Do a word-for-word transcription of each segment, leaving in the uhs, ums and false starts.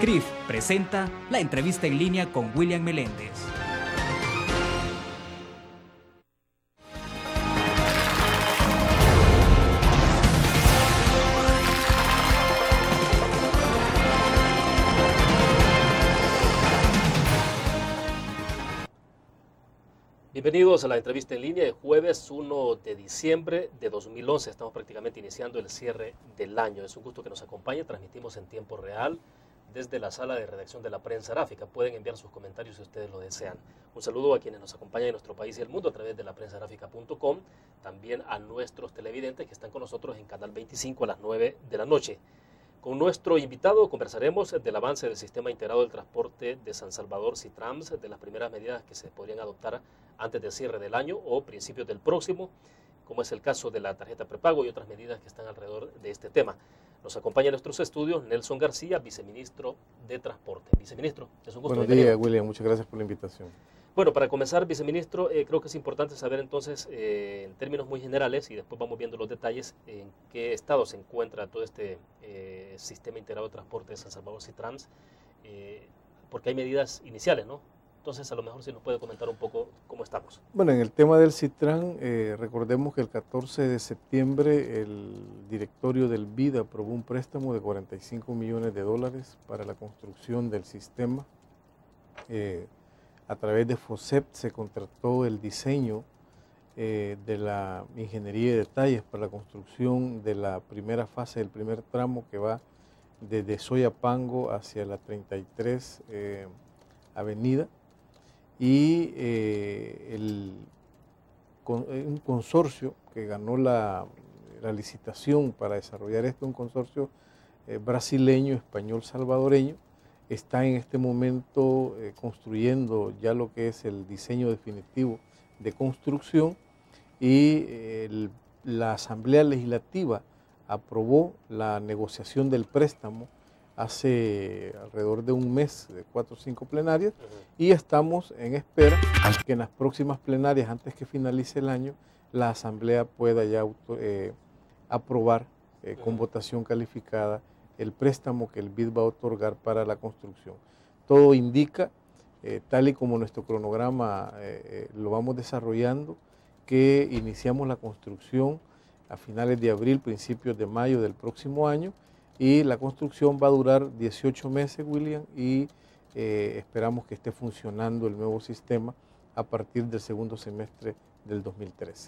C R I F presenta la entrevista en línea con William Meléndez. Bienvenidos a la entrevista en línea de jueves uno de diciembre de dos mil once. Estamos prácticamente iniciando el cierre del año. Es un gusto que nos acompañe. Transmitimos en tiempo real desde la sala de redacción de la Prensa Gráfica. Pueden enviar sus comentarios si ustedes lo desean. Un saludo a quienes nos acompañan en nuestro país y el mundo a través de la prensa gráfica punto com. También a nuestros televidentes que están con nosotros en Canal veinticinco a las nueve de la noche. Con nuestro invitado conversaremos del avance del Sistema Integrado del Transporte de San Salvador, SITRANS, de las primeras medidas que se podrían adoptar antes del cierre del año o principios del próximo, como es el caso de la tarjeta prepago y otras medidas que están alrededor de este tema. Nos acompaña en nuestros estudios Nelson García, viceministro de Transporte. Viceministro, es un gusto. Buenos días, William. Muchas gracias por la invitación. Bueno, para comenzar, viceministro, eh, creo que es importante saber entonces, eh, en términos muy generales, y después vamos viendo los detalles, en qué estado se encuentra todo este eh, Sistema Integrado de Transporte de San Salvador, SITRANS, eh, porque hay medidas iniciales, ¿no? Entonces, a lo mejor si nos puede comentar un poco cómo estamos. Bueno, en el tema del SITRAN, eh, recordemos que el catorce de septiembre el directorio del B I D aprobó un préstamo de cuarenta y cinco millones de dólares para la construcción del sistema. Eh, a través de FOSEP se contrató el diseño eh, de la ingeniería de detalles para la construcción de la primera fase del primer tramo que va desde Soyapango hacia la treinta y tres eh, Avenida. Y eh, el, con, un consorcio que ganó la, la licitación para desarrollar esto, un consorcio eh, brasileño, español, salvadoreño, está en este momento eh, construyendo ya lo que es el diseño definitivo de construcción y eh, el, la Asamblea Legislativa aprobó la negociación del préstamo hace alrededor de un mes, de cuatro o cinco plenarias, uh-huh. y estamos en espera que en las próximas plenarias, antes que finalice el año, la Asamblea pueda ya auto, eh, aprobar eh, con uh-huh. votación calificada el préstamo que el B I D va a otorgar para la construcción. Todo indica, eh, tal y como nuestro cronograma eh, eh, lo vamos desarrollando, que iniciamos la construcción a finales de abril, principios de mayo del próximo año, y la construcción va a durar dieciocho meses, William, y eh, esperamos que esté funcionando el nuevo sistema a partir del segundo semestre del dos mil trece.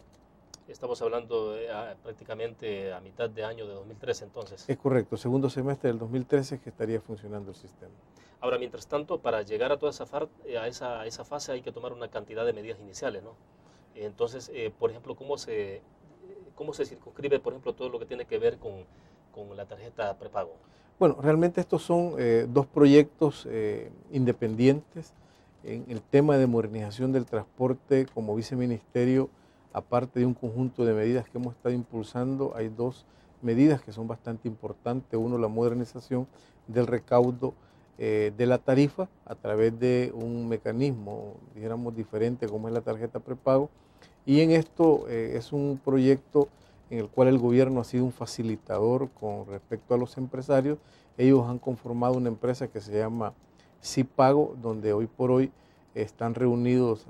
Estamos hablando de, a, prácticamente a mitad de año de dos mil trece, entonces. Es correcto, segundo semestre del dos mil trece es que estaría funcionando el sistema. Ahora, mientras tanto, para llegar a toda esa, far, a esa, a esa fase hay que tomar una cantidad de medidas iniciales, ¿no? Entonces, eh, por ejemplo, ¿cómo se, cómo se circunscribe, por ejemplo, todo lo que tiene que ver con, con la tarjeta prepago? Bueno, realmente estos son eh, dos proyectos eh, independientes. En el tema de modernización del transporte, como viceministerio, aparte de un conjunto de medidas que hemos estado impulsando, hay dos medidas que son bastante importantes. Uno, la modernización del recaudo eh, de la tarifa a través de un mecanismo, dijéramos, diferente como es la tarjeta prepago. Y en esto eh, es un proyecto en el cual el gobierno ha sido un facilitador con respecto a los empresarios. Ellos han conformado una empresa que se llama SIPAGO, donde hoy por hoy están reunidos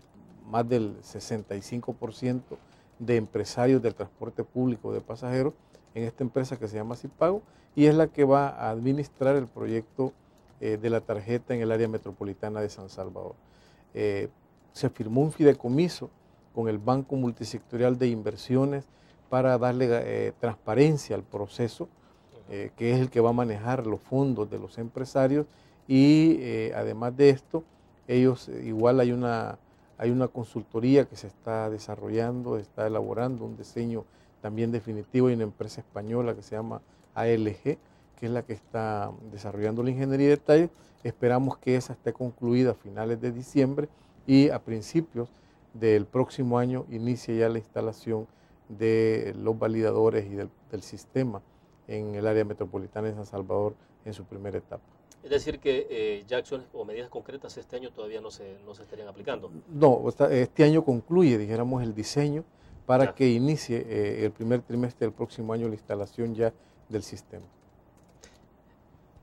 más del sesenta y cinco por ciento de empresarios del transporte público de pasajeros en esta empresa que se llama SIPAGO, y es la que va a administrar el proyecto eh, de la tarjeta en el área metropolitana de San Salvador. Eh, se firmó un fideicomiso con el Banco Multisectorial de Inversiones para darle eh, transparencia al proceso, eh, que es el que va a manejar los fondos de los empresarios, y eh, además de esto, ellos eh, igual hay una, hay una consultoría que se está desarrollando, está elaborando un diseño también definitivo, y una empresa española que se llama A L G, que es la que está desarrollando la ingeniería de detalle. Esperamos que esa esté concluida a finales de diciembre y a principios del próximo año inicie ya la instalación de los validadores y del, del sistema en el área metropolitana de San Salvador en su primera etapa. Es decir, que eh, ya acciones o medidas concretas este año todavía no se, no se estarían aplicando. No, este año concluye, dijéramos, el diseño para ya. que inicie eh, el primer trimestre del próximo año la instalación ya del sistema.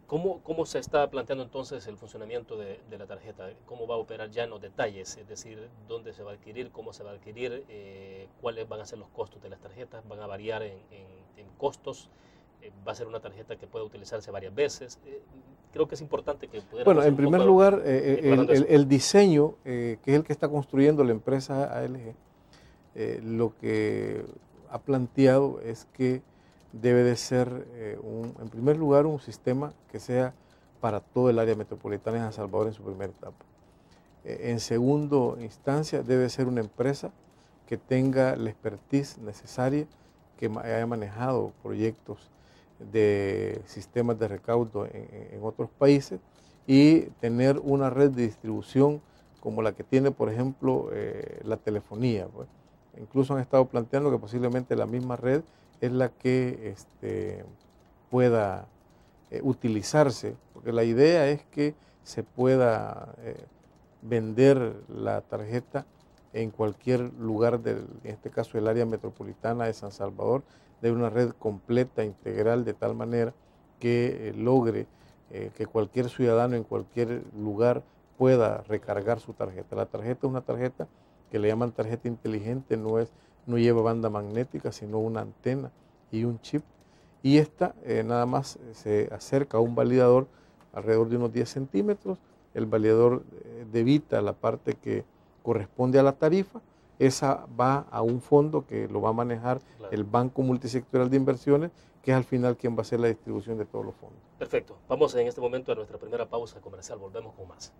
¿Cómo, ¿Cómo se está planteando entonces el funcionamiento de, de la tarjeta? ¿Cómo va a operar ya en los detalles? Es decir, ¿dónde se va a adquirir? ¿Cómo se va a adquirir? Eh, ¿Cuáles van a ser los costos de las tarjetas? ¿Van a variar en, en, en costos? Eh, ¿Va a ser una tarjeta que pueda utilizarse varias veces? Eh, creo que es importante que pudiéramos... Bueno, en primer lugar, eh, el, el, el diseño, eh, que es el que está construyendo la empresa A L G, eh, lo que ha planteado es que debe de ser, eh, un, en primer lugar, un sistema que sea para todo el área metropolitana de San Salvador en su primera etapa. Eh, en segunda instancia, debe ser una empresa que tenga la expertise necesaria, que haya manejado proyectos de sistemas de recaudo en, en otros países y tener una red de distribución como la que tiene, por ejemplo, eh, la telefonía, pues. Incluso han estado planteando que posiblemente la misma red es la que este, pueda eh, utilizarse, porque la idea es que se pueda eh, vender la tarjeta en cualquier lugar, del, en este caso el área metropolitana de San Salvador, de una red completa, integral, de tal manera que eh, logre eh, que cualquier ciudadano en cualquier lugar pueda recargar su tarjeta. La tarjeta es una tarjeta que le llaman tarjeta inteligente, no, es, no lleva banda magnética, sino una antena y un chip. Y esta eh, nada más se acerca a un validador alrededor de unos diez centímetros. El validador eh, debita la parte que corresponde a la tarifa. Esa va a un fondo que lo va a manejar claro. el Banco Multisectorial de Inversiones, que es al final quien va a hacer la distribución de todos los fondos. Perfecto. Vamos en este momento a nuestra primera pausa comercial. Volvemos con más.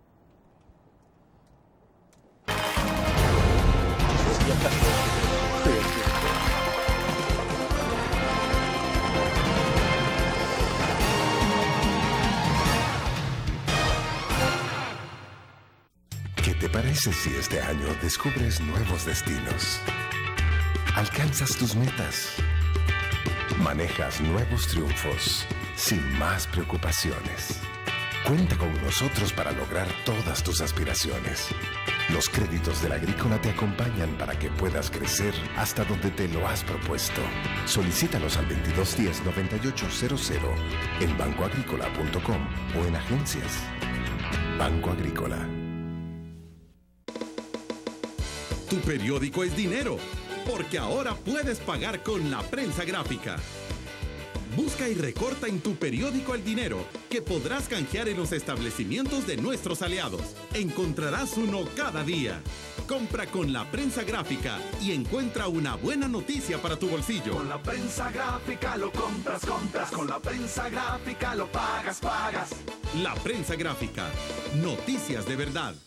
¿Qué te parece si este año descubres nuevos destinos? Alcanzas tus metas. Manejas nuevos triunfos sin más preocupaciones. Cuenta con nosotros para lograr todas tus aspiraciones. Los créditos de la Agrícola te acompañan para que puedas crecer hasta donde te lo has propuesto. Solicítalos al veintidós diez noventa y ocho cero cero en banco agrícola punto com o en agencias. Banco Agrícola. Tu periódico es dinero, porque ahora puedes pagar con la prensa gráfica. Busca y recorta en tu periódico el dinero que podrás canjear en los establecimientos de nuestros aliados. Encontrarás uno cada día. Compra con la prensa gráfica y encuentra una buena noticia para tu bolsillo. Con la prensa gráfica lo compras, compras. Con la prensa gráfica lo pagas, pagas. La prensa gráfica. Noticias de verdad.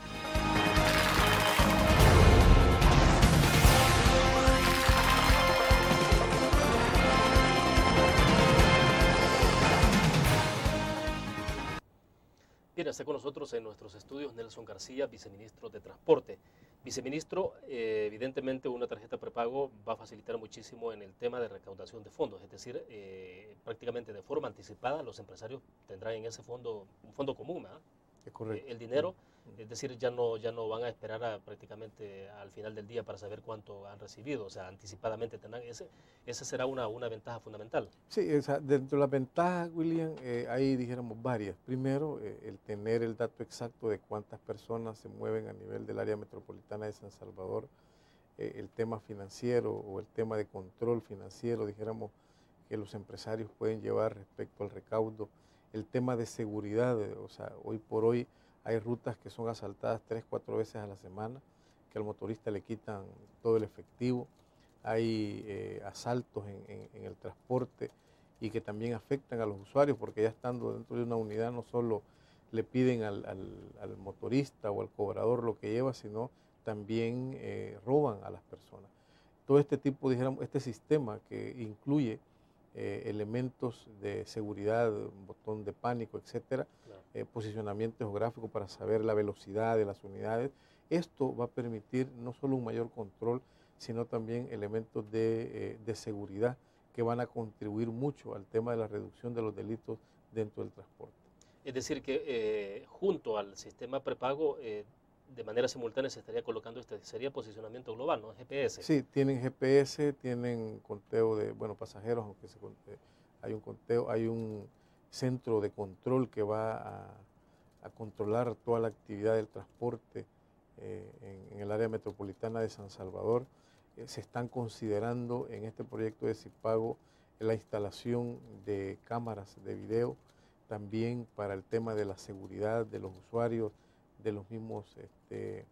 Bien, está con nosotros en nuestros estudios Nelson García, viceministro de Transporte. Viceministro, eh, evidentemente una tarjeta prepago va a facilitar muchísimo en el tema de recaudación de fondos, es decir, eh, prácticamente de forma anticipada los empresarios tendrán en ese fondo un fondo común, ¿verdad? Es correcto. Eh, el dinero, es decir, ya no, ya no van a esperar a, prácticamente al final del día para saber cuánto han recibido, o sea, anticipadamente tendrán ese, esa será una, una ventaja fundamental. Sí, o sea, dentro de las ventajas, William, eh, ahí dijéramos varias. Primero, eh, el tener el dato exacto de cuántas personas se mueven a nivel del área metropolitana de San Salvador, eh, el tema financiero o el tema de control financiero, dijéramos, que los empresarios pueden llevar respecto al recaudo, el tema de seguridad, eh, o sea, hoy por hoy hay rutas que son asaltadas tres, cuatro veces a la semana, que al motorista le quitan todo el efectivo. Hay eh, asaltos en, en, en el transporte y que también afectan a los usuarios, porque ya estando dentro de una unidad no solo le piden al, al, al motorista o al cobrador lo que lleva, sino también eh, roban a las personas. Todo este tipo, dijéramos, este sistema que incluye Eh, elementos de seguridad, un botón de pánico, etcétera, claro. eh, posicionamiento geográfico para saber la velocidad de las unidades. Esto va a permitir no solo un mayor control, sino también elementos de, eh, de seguridad que van a contribuir mucho al tema de la reducción de los delitos dentro del transporte. Es decir, que eh, junto al sistema prepago, eh, de manera simultánea se estaría colocando este, sería posicionamiento global, ¿no? G P S. Sí, tienen G P S, tienen conteo de, bueno, pasajeros, aunque se, hay un conteo, hay un centro de control que va a, a controlar toda la actividad del transporte eh, en, en el área metropolitana de San Salvador. Eh, se están considerando en este proyecto de Cipago la instalación de cámaras de video, también para el tema de la seguridad de los usuarios, de los mismos este,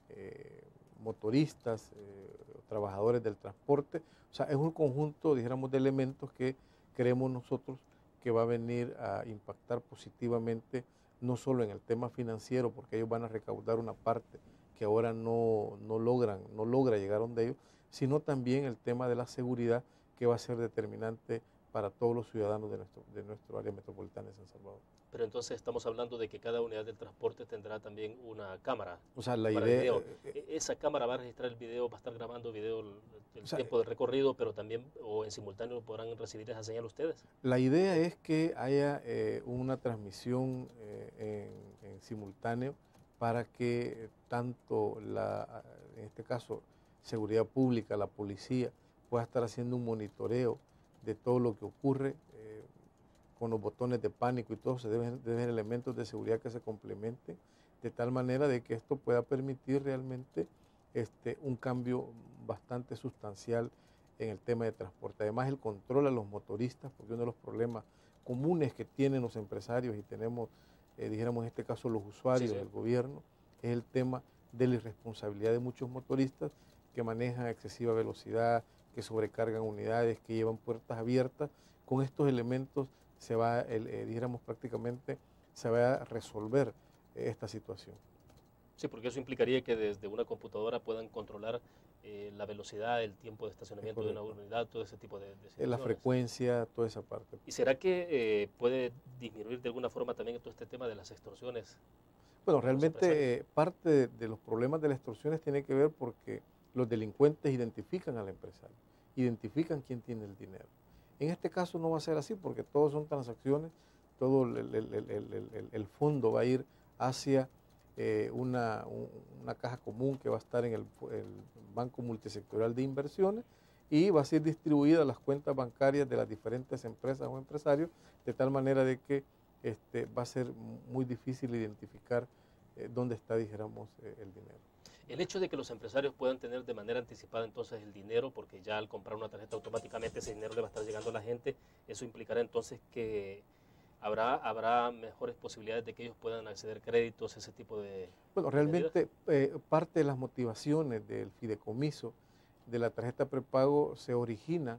eh, motoristas, eh, trabajadores del transporte. O sea, es un conjunto, dijéramos, de elementos que creemos nosotros que va a venir a impactar positivamente, no solo en el tema financiero, porque ellos van a recaudar una parte que ahora no, no, logran, no logra llegar a donde ellos, sino también el tema de la seguridad, que va a ser determinante para todos los ciudadanos de nuestro, de nuestro área metropolitana de San Salvador. Pero entonces estamos hablando de que cada unidad del transporte tendrá también una cámara. O sea, la para idea... video. Eh, Esa cámara va a registrar el video, va a estar grabando video el, el o sea, tiempo de recorrido, pero también o en simultáneo podrán recibir esa señal ustedes. La idea es que haya eh, una transmisión eh, en, en simultáneo para que tanto, la, en este caso, seguridad pública, la policía, pueda estar haciendo un monitoreo de todo lo que ocurre eh, con los botones de pánico y todo. Se deben, deben elementos de seguridad que se complementen de tal manera de que esto pueda permitir realmente este, un cambio bastante sustancial en el tema de transporte. Además, el control a los motoristas, porque uno de los problemas comunes que tienen los empresarios y tenemos, eh, dijéramos en este caso los usuarios sí, sí. del gobierno, es el tema de la irresponsabilidad de muchos motoristas que manejan a excesiva velocidad, que sobrecargan unidades, que llevan puertas abiertas. Con estos elementos se va, el, eh, dijéramos prácticamente, se va a resolver eh, esta situación. Sí, porque eso implicaría que desde una computadora puedan controlar eh, la velocidad, el tiempo de estacionamiento de una unidad, todo ese tipo de, de situaciones. La frecuencia, toda esa parte. ¿Y será que eh, puede disminuir de alguna forma también todo este tema de las extorsiones? Bueno, realmente eh, parte de, de los problemas de las extorsiones tiene que ver porque los delincuentes identifican al empresario, identifican quién tiene el dinero. En este caso no va a ser así porque todos son transacciones, todo el, el, el, el, el, el fondo va a ir hacia eh, una, un, una caja común que va a estar en el, el Banco Multisectorial de Inversiones y va a ser distribuida a las cuentas bancarias de las diferentes empresas o empresarios, de tal manera de que este, va a ser muy difícil identificar eh, dónde está, dijéramos, eh, el dinero. El hecho de que los empresarios puedan tener de manera anticipada entonces el dinero, porque ya al comprar una tarjeta automáticamente ese dinero le va a estar llegando a la gente, eso implicará entonces que habrá, habrá mejores posibilidades de que ellos puedan acceder a créditos, ese tipo de... Bueno, realmente eh, parte de las motivaciones del fideicomiso de la tarjeta prepago se origina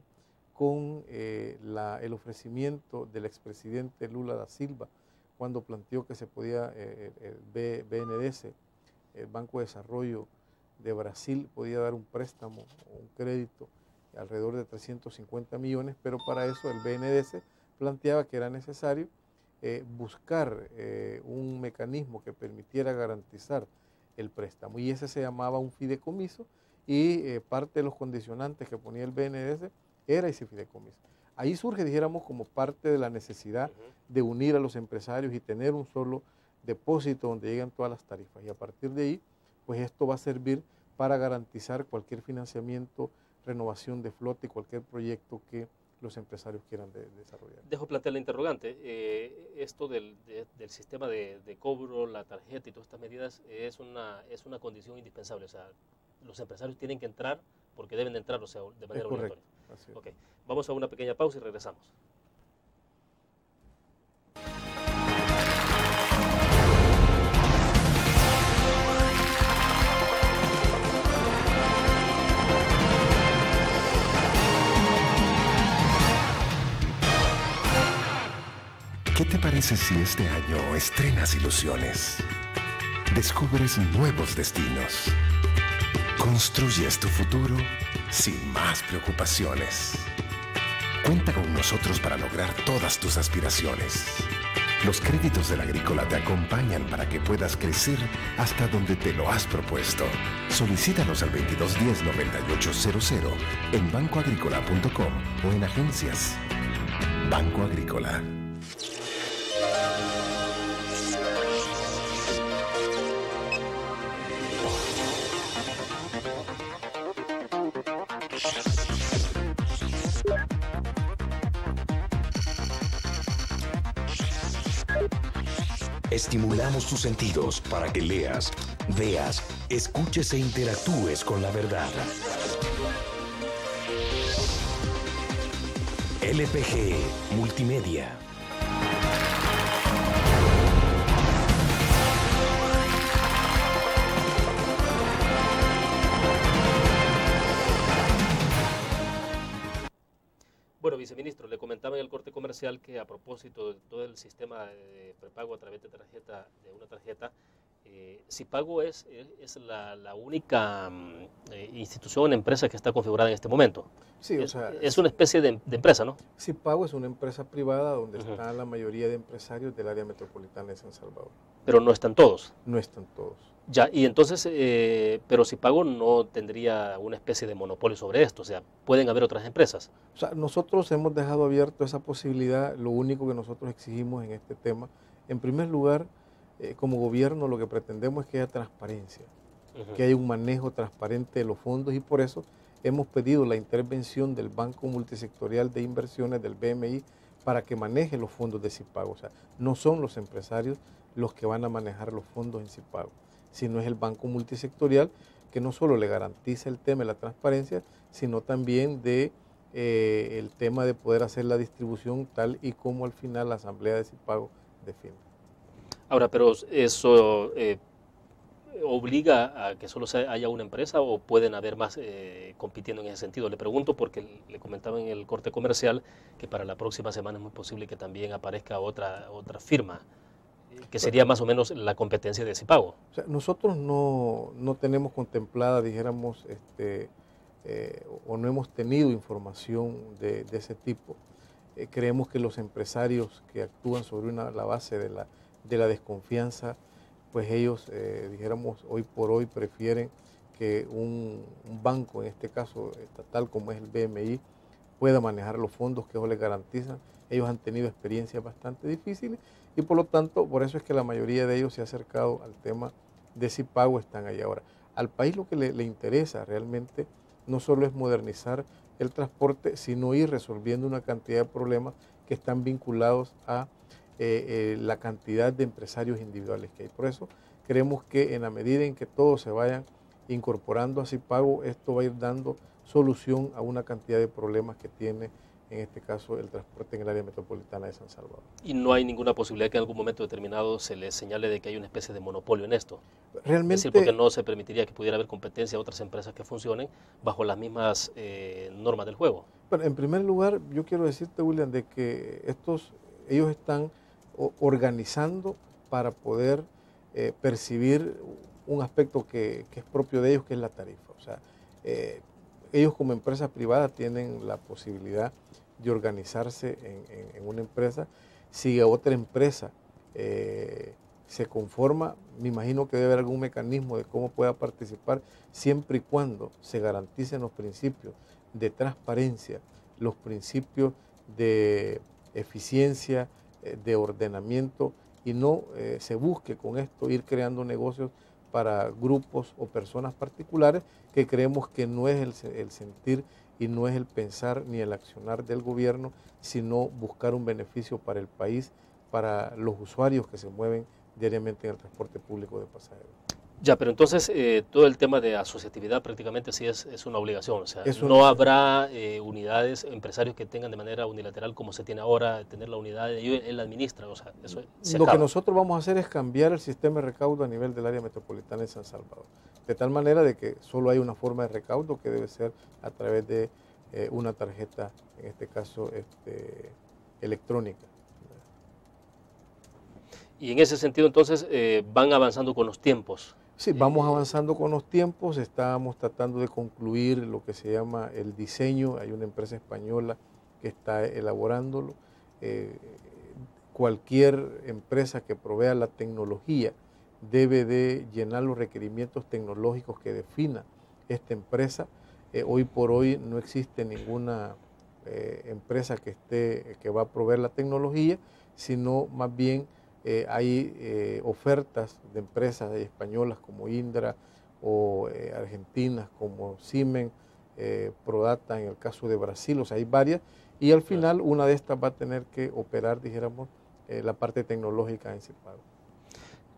con eh, la, el ofrecimiento del expresidente Lula da Silva cuando planteó que se podía, eh, el B N D E S, el Banco de Desarrollo de Brasil, podía dar un préstamo o un crédito alrededor de trescientos cincuenta millones, pero para eso el B N D E S planteaba que era necesario eh, buscar eh, un mecanismo que permitiera garantizar el préstamo, y ese se llamaba un fideicomiso, y eh, parte de los condicionantes que ponía el B N D E S era ese fideicomiso. Ahí surge, dijéramos, como parte de la necesidad de unir a los empresarios y tener un solo depósito donde llegan todas las tarifas, y a partir de ahí, pues esto va a servir para garantizar cualquier financiamiento, renovación de flota y cualquier proyecto que los empresarios quieran de, desarrollar. Dejo plantear la interrogante, eh, esto del, de, del sistema de, de cobro, la tarjeta y todas estas medidas es una, es una condición indispensable, o sea, los empresarios tienen que entrar porque deben de entrar, o sea, de manera es correcto, obligatoria. así es. Okay. Vamos a una pequeña pausa y regresamos. ¿Qué te parece si este año estrenas ilusiones? Descubres nuevos destinos. Construyes tu futuro sin más preocupaciones. Cuenta con nosotros para lograr todas tus aspiraciones. Los créditos del Agrícola te acompañan para que puedas crecer hasta donde te lo has propuesto. Solicítalos al veintidós diez noventa y ocho cero cero en banco agrícola punto com o en agencias. Banco Agrícola. Estimulamos tus sentidos para que leas, veas, escuches e interactúes con la verdad. L P G Multimedia. Bueno, viceministro, le comentaba en el corte comercial que a propósito de todo el sistema de prepago a través de tarjeta, de una tarjeta, eh, Sipago es, es la, la única eh, institución, empresa que está configurada en este momento. Sí, o es, sea, es una especie de, de empresa, ¿no? Sipago es una empresa privada donde Uh-huh. están la mayoría de empresarios del área metropolitana de San Salvador. Pero no están todos. No están todos. Ya, y entonces, eh, pero Sipago no tendría una especie de monopolio sobre esto, o sea, pueden haber otras empresas. O sea, nosotros hemos dejado abierto esa posibilidad. Lo único que nosotros exigimos en este tema, en primer lugar, eh, como gobierno, lo que pretendemos es que haya transparencia, Uh-huh. que haya un manejo transparente de los fondos, y por eso hemos pedido la intervención del Banco Multisectorial de Inversiones, del B M I, para que maneje los fondos de Sipago. O sea, no son los empresarios los que van a manejar los fondos en Sipago, sino es el Banco Multisectorial, que no solo le garantiza el tema de la transparencia, sino también de eh, el tema de poder hacer la distribución tal y como al final la Asamblea de Sipago define. Ahora, pero eso eh, obliga a que solo se haya una empresa o pueden haber más eh, compitiendo en ese sentido. Le pregunto porque le comentaba en el corte comercial que para la próxima semana es muy posible que también aparezca otra, otra firma, que sería más o menos la competencia de Sipago. O sea, nosotros no, no tenemos contemplada, dijéramos, este, eh, o no hemos tenido información de, de ese tipo. Eh, creemos que los empresarios que actúan sobre una, la base de la, de la desconfianza, pues ellos, eh, dijéramos, hoy por hoy prefieren que un, un banco, en este caso estatal como es el B M I, pueda manejar los fondos que ellos les garantizan. Ellos han tenido experiencias bastante difíciles y por lo tanto, por eso es que la mayoría de ellos se ha acercado al tema de Sipago, están allá ahora. Al país lo que le, le interesa realmente no solo es modernizar el transporte, sino ir resolviendo una cantidad de problemas que están vinculados a eh, eh, la cantidad de empresarios individuales que hay. Por eso creemos que en la medida en que todos se vayan incorporando a Sipago, esto va a ir dando solución a una cantidad de problemas que tiene, en este caso, el transporte en el área metropolitana de San Salvador. Y no hay ninguna posibilidad que en algún momento determinado se les señale de que hay una especie de monopolio en esto. Realmente, es decir, porque no se permitiría que pudiera haber competencia a otras empresas que funcionen bajo las mismas eh, normas del juego. Bueno, en primer lugar, yo quiero decirte, William, de que estos, ellos están organizando para poder eh, percibir un aspecto que, que es propio de ellos, que es la tarifa. O sea, eh, ellos como empresa privada tienen la posibilidad de organizarse en, en, en una empresa. Si otra empresa eh, se conforma, me imagino que debe haber algún mecanismo de cómo pueda participar, siempre y cuando se garanticen los principios de transparencia, los principios de eficiencia, eh, de ordenamiento, y no eh, se busque con esto ir creando negocios para grupos o personas particulares, que creemos que no es el, el sentir y no es el pensar ni el accionar del gobierno, sino buscar un beneficio para el país, para los usuarios que se mueven diariamente en el transporte público de pasajeros. Ya, pero entonces eh, todo el tema de asociatividad prácticamente sí es, es una obligación, o sea, Eso no no. habrá eh, unidades, empresarios que tengan de manera unilateral como se tiene ahora, tener la unidad, de, él administra, o sea, eso se Lo acaba. que nosotros vamos a hacer es cambiar el sistema de recaudo a nivel del área metropolitana de San Salvador, de tal manera de que solo hay una forma de recaudo que debe ser a través de eh, una tarjeta, en este caso este, electrónica. Y en ese sentido entonces eh, van avanzando con los tiempos. Sí, vamos avanzando con los tiempos, estamos tratando de concluir lo que se llama el diseño, hay una empresa española que está elaborándolo. Eh, cualquier empresa que provea la tecnología debe de llenar los requerimientos tecnológicos que defina esta empresa. Eh, hoy por hoy no existe ninguna eh, empresa que, esté, que va a proveer la tecnología, sino más bien Eh, hay eh, ofertas de empresas españolas como Indra o eh, argentinas como Siemens, eh, Prodata en el caso de Brasil, o sea, hay varias, y al final una de estas va a tener que operar, dijéramos, eh, la parte tecnológica en Sipago.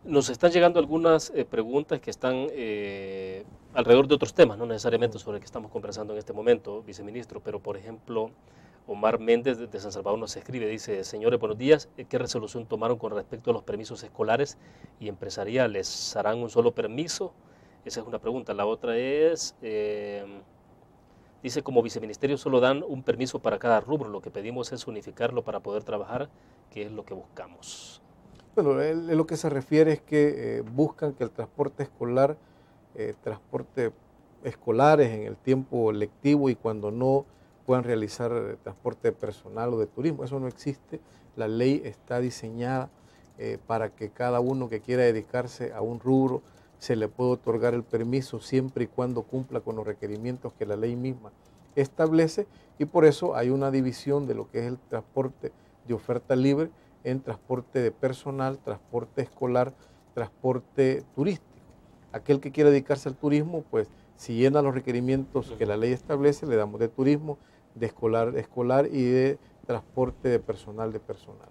Nos están llegando algunas eh, preguntas que están eh, alrededor de otros temas, no necesariamente sobre el que estamos conversando en este momento, viceministro, pero por ejemplo, Omar Méndez de, de San Salvador nos escribe, dice, señores, buenos días, ¿qué resolución tomaron con respecto a los permisos escolares y empresariales? ¿Harán un solo permiso? Esa es una pregunta. La otra es, eh, dice, como viceministerio solo dan un permiso para cada rubro, lo que pedimos es unificarlo para poder trabajar, que es lo que buscamos. Bueno, él, lo que se refiere es que eh, buscan que el transporte escolar, eh, transporte escolares en el tiempo lectivo y cuando no puedan realizar eh, transporte personal o de turismo. Eso no existe. La ley está diseñada eh, para que cada uno que quiera dedicarse a un rubro se le pueda otorgar el permiso siempre y cuando cumpla con los requerimientos que la ley misma establece, y por eso hay una división de lo que es el transporte de oferta libre en transporte de personal, transporte escolar, transporte turístico. Aquel que quiera dedicarse al turismo, pues si llena los requerimientos que la ley establece, le damos de turismo, de escolar, escolar y de transporte de personal de personal.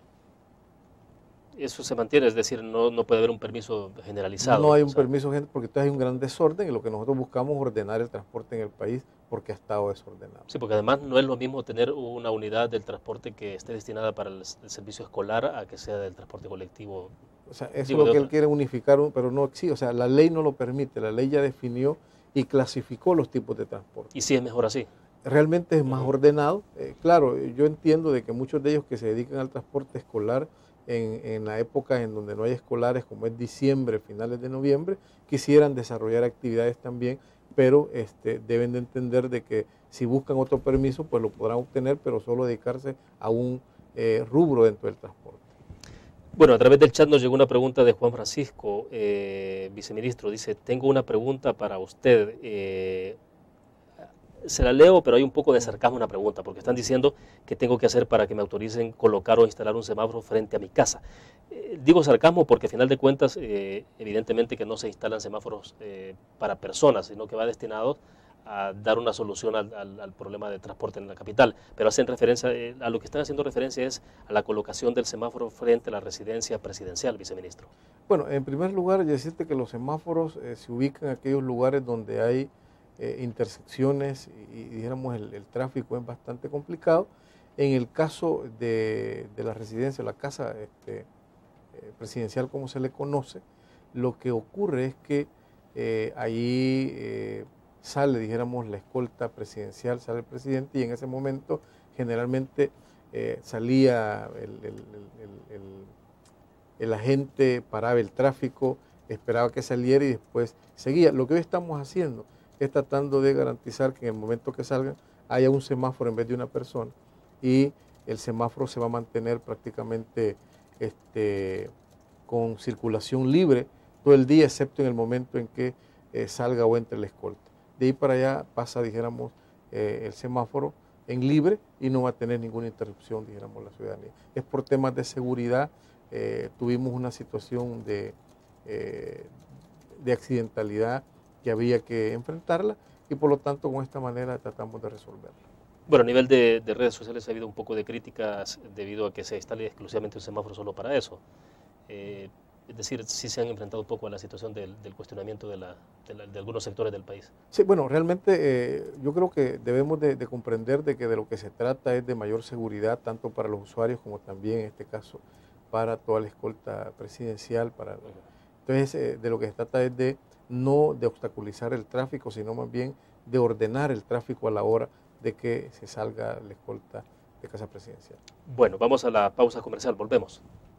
Eso se mantiene, es decir, no, no puede haber un permiso generalizado. No hay un o sea, permiso generalizado porque entonces hay un gran desorden y lo que nosotros buscamos es ordenar el transporte en el país porque ha estado desordenado. Sí, porque además no es lo mismo tener una unidad del transporte que esté destinada para el, el servicio escolar a que sea del transporte colectivo. O sea, eso Digo, es lo que otra. él quiere unificar, pero no existe. O sea, la ley no lo permite, la ley ya definió y clasificó los tipos de transporte. Y sí es mejor así. Realmente es más Uh-huh. ordenado. Eh, claro, yo entiendo de que muchos de ellos que se dedican al transporte escolar en, en la época en donde no hay escolares, como es diciembre, finales de noviembre, quisieran desarrollar actividades también, pero este, deben de entender de que si buscan otro permiso, pues lo podrán obtener, pero solo dedicarse a un eh, rubro dentro del transporte. Bueno, a través del chat nos llegó una pregunta de Juan Francisco, eh, viceministro, dice, tengo una pregunta para usted. Eh, se la leo, pero hay un poco de sarcasmo en la pregunta, porque están diciendo que tengo que hacer para que me autoricen colocar o instalar un semáforo frente a mi casa. Eh, digo sarcasmo porque, al final de cuentas, eh, evidentemente que no se instalan semáforos eh, para personas, sino que va destinado a dar una solución al, al, al problema de transporte en la capital. Pero hacen referencia, eh, a lo que están haciendo referencia es a la colocación del semáforo frente a la residencia presidencial, viceministro. Bueno, en primer lugar, decirte que los semáforos eh, se ubican en aquellos lugares donde hay Eh, intersecciones y, y dijéramos el, el tráfico es bastante complicado. En el caso de, de la residencia, la casa este, eh, presidencial como se le conoce, lo que ocurre es que eh, allí eh, sale, dijéramos, la escolta presidencial, sale el presidente y en ese momento generalmente eh, salía el, el, el, el, el agente, paraba el tráfico, esperaba que saliera y después seguía. Lo que hoy estamos haciendo es tratando de garantizar que en el momento que salgan haya un semáforo en vez de una persona y el semáforo se va a mantener prácticamente este, con circulación libre todo el día, excepto en el momento en que eh, salga o entre la escolta. De ahí para allá pasa, dijéramos, eh, el semáforo en libre y no va a tener ninguna interrupción, dijéramos, la ciudadanía. Es por temas de seguridad, eh, tuvimos una situación de, eh, de accidentalidad que había que enfrentarla y por lo tanto con esta manera tratamos de resolverla. Bueno, a nivel de, de redes sociales ha habido un poco de críticas debido a que se instale exclusivamente un semáforo solo para eso. Eh, es decir, sí se han enfrentado un poco a la situación del, del cuestionamiento de, la, de, la, de algunos sectores del país. Sí, bueno, realmente eh, yo creo que debemos de, de comprender de que de lo que se trata es de mayor seguridad tanto para los usuarios como también en este caso para toda la escolta presidencial. Para, entonces, eh, de lo que se trata es de no de obstaculizar el tráfico, sino más bien de ordenar el tráfico a la hora de que se salga la escolta de Casa Presidencial. Bueno, vamos a la pausa comercial, volvemos.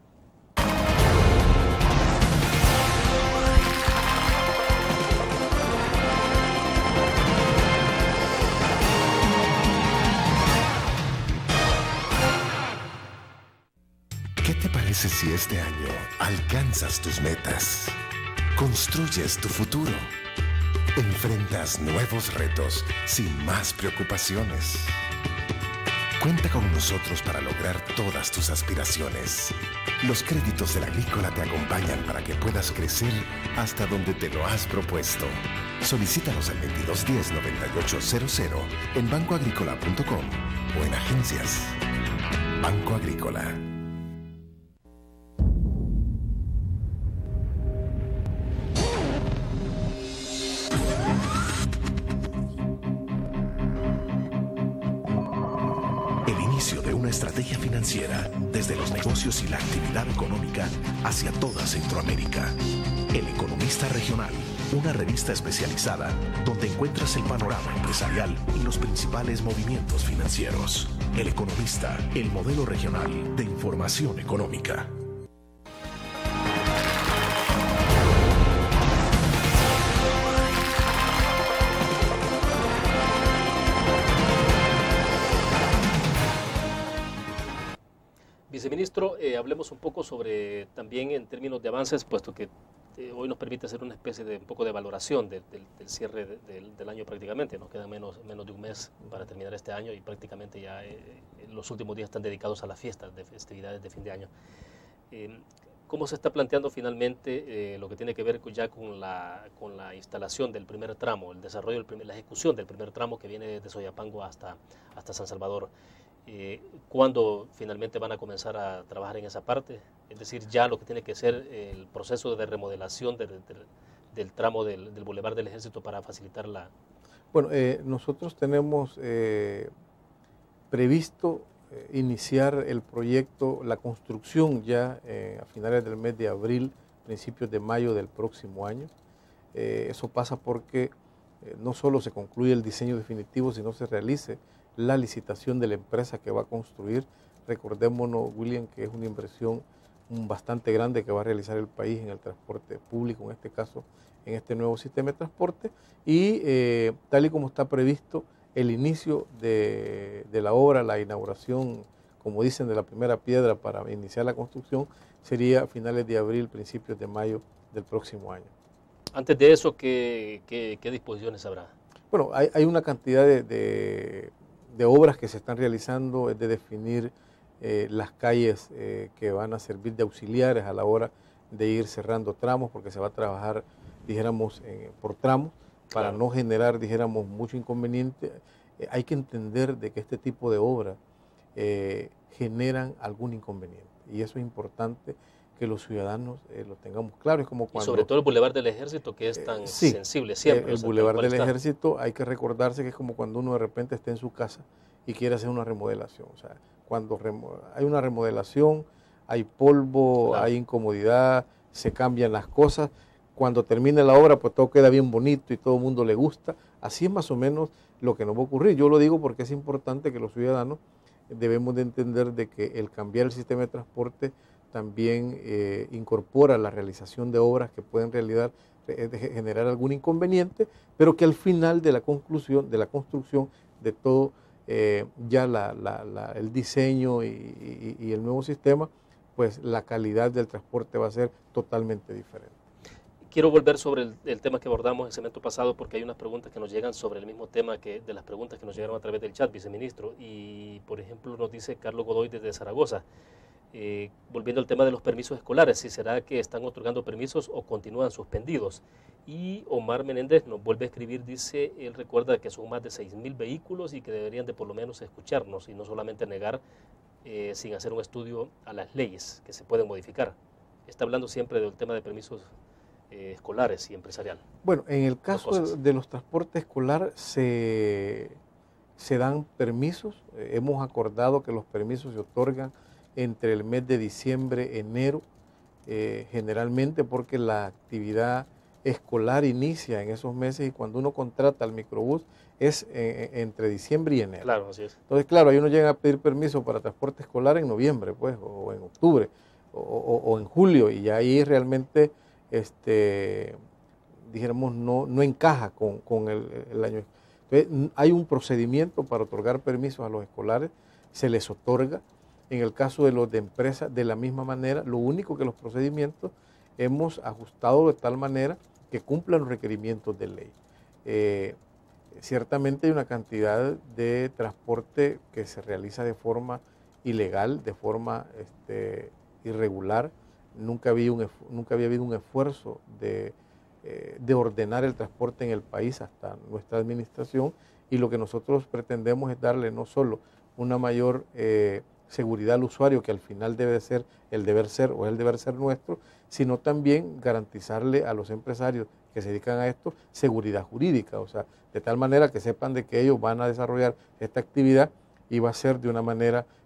¿Qué te parece si este año alcanzas tus metas? Construyes tu futuro. Enfrentas nuevos retos sin más preocupaciones. Cuenta con nosotros para lograr todas tus aspiraciones. Los créditos de la Agrícola te acompañan para que puedas crecer hasta donde te lo has propuesto. Solicítalos al veintidós diez noventa y ocho cero cero en banco agrícola punto com o en agencias. Banco Agrícola. de una estrategia financiera desde los negocios y la actividad económica hacia toda Centroamérica. El Economista Regional, una revista especializada donde encuentras el panorama empresarial y los principales movimientos financieros. El Economista, el modelo regional de información económica. Viceministro, eh, hablemos un poco sobre también en términos de avances, puesto que eh, hoy nos permite hacer una especie de un poco de valoración de, de, del cierre de, de, del año prácticamente. Nos queda menos, menos de un mes para terminar este año y prácticamente ya eh, los últimos días están dedicados a las fiestas de festividades de fin de año. Eh, ¿Cómo se está planteando finalmente eh, lo que tiene que ver con, ya con la, con la instalación del primer tramo, el desarrollo, del primer, la ejecución del primer tramo que viene desde Soyapango hasta, hasta San Salvador? Eh, ¿Cuándo finalmente van a comenzar a trabajar en esa parte? Es decir, ya lo que tiene que ser el proceso de remodelación de, de, de, del tramo del, del Boulevard del Ejército para facilitar la... Bueno, eh, nosotros tenemos eh, previsto eh, iniciar el proyecto, la construcción ya eh, a finales del mes de abril, principios de mayo del próximo año. Eh, eso pasa porque eh, no solo se concluye el diseño definitivo, sino se realice la licitación de la empresa que va a construir. Recordémonos, William, que es una inversión bastante grande que va a realizar el país en el transporte público, en este caso, en este nuevo sistema de transporte, y eh, tal y como está previsto, el inicio de, de la obra, la inauguración, como dicen, de la primera piedra para iniciar la construcción, sería a finales de abril, principios de mayo del próximo año. Antes de eso, ¿qué, qué, qué disposiciones habrá? Bueno, hay, hay una cantidad de, de de obras que se están realizando, es de definir eh, las calles eh, que van a servir de auxiliares a la hora de ir cerrando tramos, porque se va a trabajar, dijéramos, eh, por tramos, para claro. no generar, dijéramos, mucho inconveniente. Eh, hay que entender de que este tipo de obras eh, generan algún inconveniente, y eso es importante que los ciudadanos eh, lo tengamos claro. Es como cuando, y sobre todo el Boulevard del Ejército, que es tan eh, sí, sensible siempre. El, el o sea, Boulevard del está. Ejército, hay que recordarse que es como cuando uno de repente está en su casa y quiere hacer una remodelación. O sea, cuando hay una remodelación, hay polvo, claro. hay incomodidad, se cambian las cosas. Cuando termine la obra, pues todo queda bien bonito y todo el mundo le gusta. Así es más o menos lo que nos va a ocurrir. Yo lo digo porque es importante que los ciudadanos debemos de entender de que el cambiar el sistema de transporte también eh, incorpora la realización de obras que pueden realidad, eh, generar algún inconveniente, pero que al final de la conclusión, de la construcción de todo, eh, ya la, la, la, el diseño y, y, y el nuevo sistema, pues la calidad del transporte va a ser totalmente diferente. Quiero volver sobre el, el tema que abordamos el segmento pasado, porque hay unas preguntas que nos llegan sobre el mismo tema que de las preguntas que nos llegaron a través del chat, viceministro, y por ejemplo nos dice Carlos Godoy desde Zaragoza. Eh, volviendo al tema de los permisos escolares, si será que están otorgando permisos o continúan suspendidos. Y Omar Menéndez nos vuelve a escribir, dice, él recuerda que son más de seis mil vehículos y que deberían de por lo menos escucharnos y no solamente negar eh, sin hacer un estudio a las leyes que se pueden modificar. Está hablando siempre del tema de permisos eh, escolares y empresarial. Bueno, en el caso de, de los transportes escolar se, se dan permisos, eh, hemos acordado que los permisos se otorgan entre el mes de diciembre, enero, eh, generalmente porque la actividad escolar inicia en esos meses y cuando uno contrata al microbús es eh, entre diciembre y enero. Claro, así es. Entonces, claro, ahí uno llega a pedir permiso para transporte escolar en noviembre, pues, o en octubre, o, o, o en julio, y ahí realmente, este, dijéramos, no, no encaja con, con el, el año. Entonces, hay un procedimiento para otorgar permisos a los escolares, se les otorga. En el caso de los de empresas, de la misma manera, lo único que los procedimientos hemos ajustado de tal manera que cumplan los requerimientos de ley. Eh, ciertamente hay una cantidad de transporte que se realiza de forma ilegal, de forma este, irregular. Nunca había, un, nunca había habido un esfuerzo de, eh, de ordenar el transporte en el país hasta nuestra administración, y lo que nosotros pretendemos es darle no solo una mayor eh, seguridad al usuario, que al final debe ser el deber ser o el deber ser nuestro, sino también garantizarle a los empresarios que se dedican a esto seguridad jurídica, o sea, de tal manera que sepan de que ellos van a desarrollar esta actividad y va a ser de una manera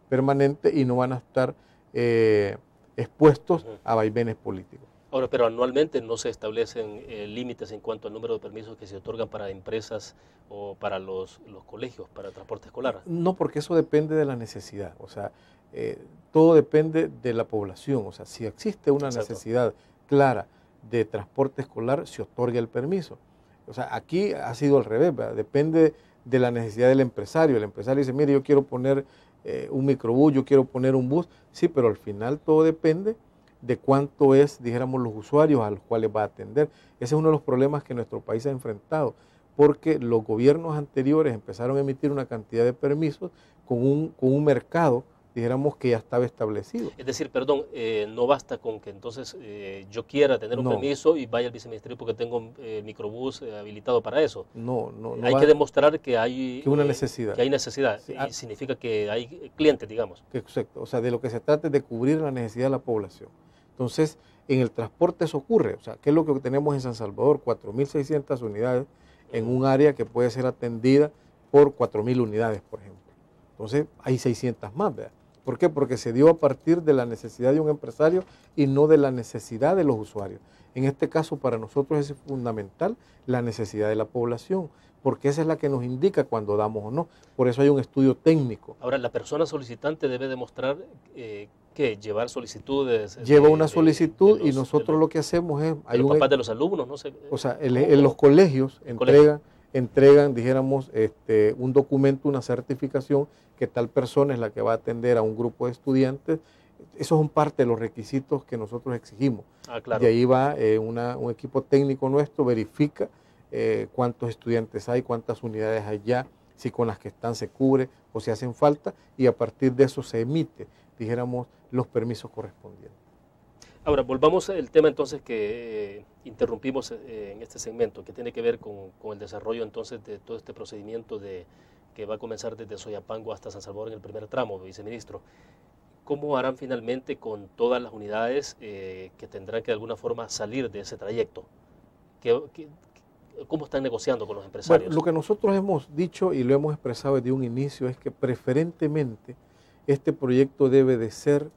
permanente y no van a estar eh, expuestos uh-huh. a vaivenes políticos. Ahora, pero anualmente no se establecen eh, límites en cuanto al número de permisos que se otorgan para empresas o para los, los colegios, para el transporte escolar. No, porque eso depende de la necesidad, o sea, eh, todo depende de la población, o sea, si existe una Exacto. necesidad clara de transporte escolar, se otorga el permiso. O sea, aquí ha sido al revés, ¿verdad? Depende de la necesidad del empresario. El empresario dice, mire, yo quiero poner eh, un microbús, yo quiero poner un bus, sí, pero al final todo depende de cuánto es, dijéramos, los usuarios a los cuales va a atender. Ese es uno de los problemas que nuestro país ha enfrentado, porque los gobiernos anteriores empezaron a emitir una cantidad de permisos con un, con un mercado, dijéramos, que ya estaba establecido. Es decir, perdón, eh, no basta con que entonces eh, yo quiera tener un no. permiso y vaya al viceministerio porque tengo un eh, microbús eh, habilitado para eso. No, no. no hay que demostrar que hay que una necesidad. Eh, que hay necesidad. Sí, y ah, significa que hay clientes, digamos. Exacto. O sea, de lo que se trata es de cubrir la necesidad de la población. Entonces, en el transporte eso ocurre. O sea, ¿qué es lo que tenemos en San Salvador? cuatro mil seiscientas unidades en un área que puede ser atendida por cuatro mil unidades, por ejemplo. Entonces, hay seiscientas más, ¿verdad? ¿Por qué? Porque se dio a partir de la necesidad de un empresario y no de la necesidad de los usuarios. En este caso, para nosotros es fundamental la necesidad de la población, porque esa es la que nos indica cuando damos o no. Por eso hay un estudio técnico. Ahora, la persona solicitante debe demostrar eh, que llevar solicitudes. Lleva de, una solicitud de, de los, y nosotros los, lo que hacemos es... Hay los un, papás de los alumnos, no sé. O sea, el, en los colegios el entregan, colegio. entregan, dijéramos, este, un documento, una certificación, que tal persona es la que va a atender a un grupo de estudiantes. Esos son parte de los requisitos que nosotros exigimos. Ah, claro. De ahí va eh, una, un equipo técnico nuestro, verifica eh, cuántos estudiantes hay, cuántas unidades hay ya, si con las que están se cubre o si hacen falta, y a partir de eso se emite, dijéramos, los permisos correspondientes. Ahora, volvamos al tema entonces que eh, interrumpimos eh, en este segmento, que tiene que ver con, con el desarrollo entonces de todo este procedimiento de, que va a comenzar desde Soyapango hasta San Salvador en el primer tramo, viceministro. ¿Cómo harán finalmente con todas las unidades eh, que tendrán que de alguna forma salir de ese trayecto? ¿Qué, qué, ¿Cómo están negociando con los empresarios? Bueno, lo que nosotros hemos dicho y lo hemos expresado desde un inicio es que preferentemente este proyecto debe de ser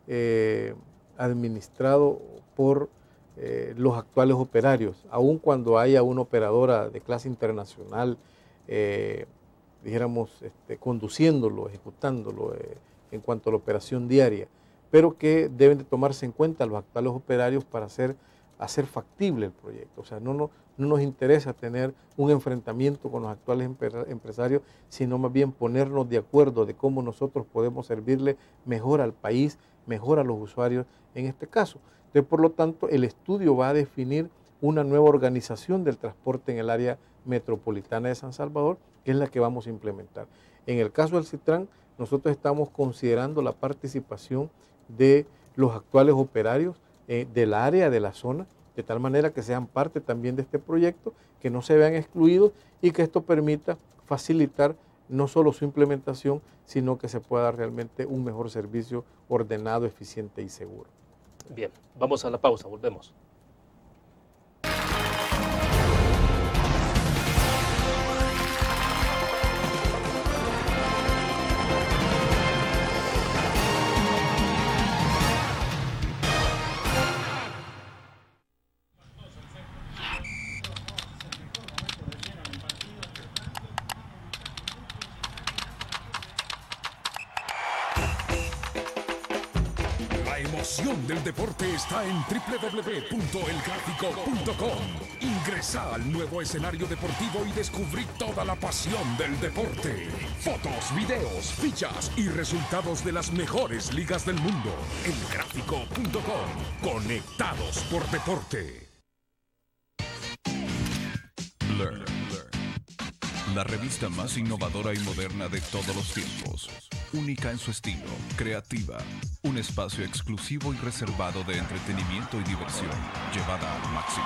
eh, administrado por eh, los actuales operarios, aun cuando haya una operadora de clase internacional, eh, dijéramos, este, conduciéndolo, ejecutándolo eh, en cuanto a la operación diaria, pero que deben de tomarse en cuenta los actuales operarios para hacer, hacer factible el proyecto. O sea, no, no, no nos interesa tener un enfrentamiento con los actuales empresarios, sino más bien ponernos de acuerdo de cómo nosotros podemos servirle mejor al país, mejor a los usuarios en este caso. Entonces, por lo tanto, el estudio va a definir una nueva organización del transporte en el área metropolitana de San Salvador, que es la que vamos a implementar. En el caso del Citran, nosotros estamos considerando la participación de los actuales operarios eh, del área, de la zona, de tal manera que sean parte también de este proyecto, que no se vean excluidos y que esto permita facilitar no solo su implementación, sino que se pueda dar realmente un mejor servicio ordenado, eficiente y seguro. Bien, vamos a la pausa, volvemos. Del deporte está en doble u doble u doble u punto el gráfico punto com. Ingresa al nuevo escenario deportivo y descubrí toda la pasión del deporte. Fotos, videos, fichas y resultados de las mejores ligas del mundo. el gráfico punto com. Conectados por deporte. Blur. La revista más innovadora y moderna de todos los tiempos. Única en su estilo, creativa, un espacio exclusivo y reservado de entretenimiento y diversión, llevada al máximo.